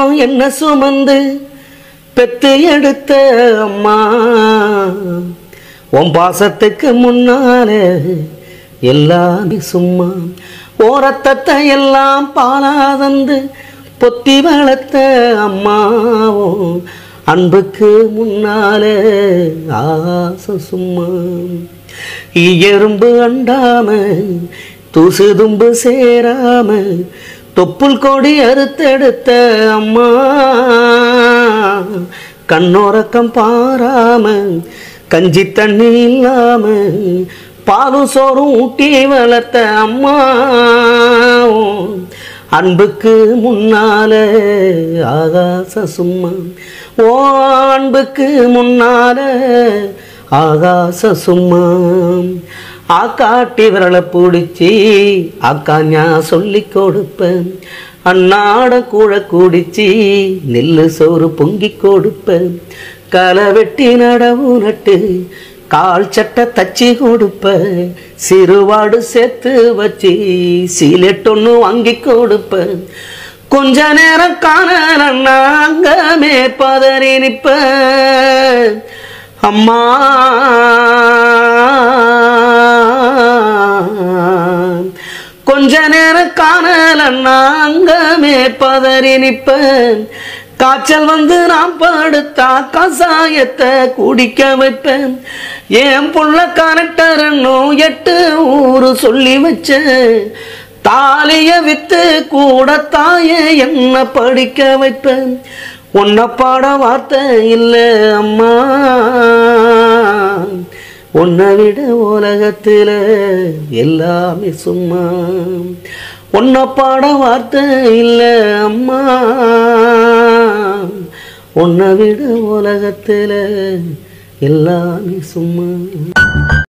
மாசம் என்ன சுமந்து பெத்து எடுத்த அம்மா உன் பாசத்துக்கு முன்னாலே எல்லாமே சும்மா ஓரத்தத்தை எல்லாம் பாலாதந்து பொத்தி வளர்த்த அம்மாவும் அன்புக்கு முன்னாலே ஆசை சும்மா எறும்பு அண்டாம தூசு தும்பு சேராம தொப்புள் கொடி அறுத்தெடுத்த அம்மா கண்ணோரக்கம் பாராம கஞ்சி தண்ணி இல்லாம பாலும் சோறும் ஊட்டி வளர்த்த அம்மா அன்புக்கு முன்னால ஆகாச சும்மா ஓ அன்புக்கு முன்னால ஆகாச சும்மா ஆக்காட்டி விரலை பிடிச்சி அக்காஞா சொல்லி கொடுப்பேன் அன்னாட கூழ குடிச்சி நெல்லு சோறு பொங்கி கொடுப்பேன் களை வெட்டி நடவு நட்டு கால் சட்டை தச்சி கொடுப்ப சிறுவாடு சேர்த்து வச்சு சீலெட்டொன்னு வாங்கி கொடுப்ப கொஞ்ச நேரம் காணலன்னா அங்கமே பதறி நிப்ப அம்மா கொஞ்ச நேரம் காணலன்னா அங்கமே பதறி நிப்ப காய்ச்சல் வந்து நான் படுத்தா கசாயத்தை குடிக்க வைப்பேன் என் புள்ள கரெக்டர்னு 8 ஊரு சொல்லி வச்ச தாலிய வித்து கூட தாய என்ன படிக்க வைப்பேன் உன்னை பாட வார்த்தை இல்லை அம்மா உன்னை விட உலகத்தில் எல்லாமே சும்மா உன்னை பாட வார்த்தை இல்லை அம்மா உன்னை விட உலகத்தில் எல்லாமே சும்மா